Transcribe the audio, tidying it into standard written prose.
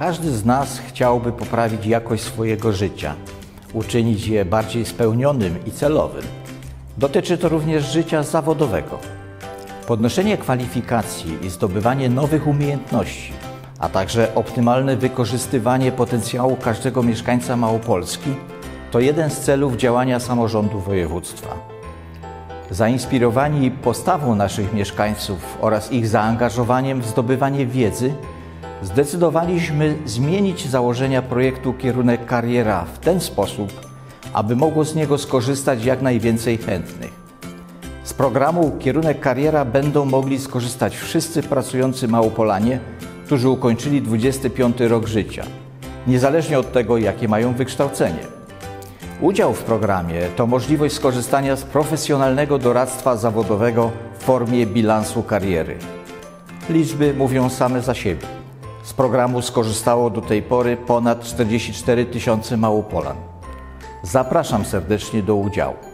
Każdy z nas chciałby poprawić jakość swojego życia, uczynić je bardziej spełnionym i celowym. Dotyczy to również życia zawodowego. Podnoszenie kwalifikacji i zdobywanie nowych umiejętności, a także optymalne wykorzystywanie potencjału każdego mieszkańca Małopolski to jeden z celów działania samorządu województwa. Zainspirowani postawą naszych mieszkańców oraz ich zaangażowaniem w zdobywanie wiedzy, zdecydowaliśmy zmienić założenia projektu Kierunek Kariera w ten sposób, aby mogło z niego skorzystać jak najwięcej chętnych. Z programu Kierunek Kariera będą mogli skorzystać wszyscy pracujący Małopolanie, którzy ukończyli 25 rok życia, niezależnie od tego, jakie mają wykształcenie. Udział w programie to możliwość skorzystania z profesjonalnego doradztwa zawodowego w formie bilansu kariery. Liczby mówią same za siebie. Z programu skorzystało do tej pory ponad 44 000 Małopolan. Zapraszam serdecznie do udziału.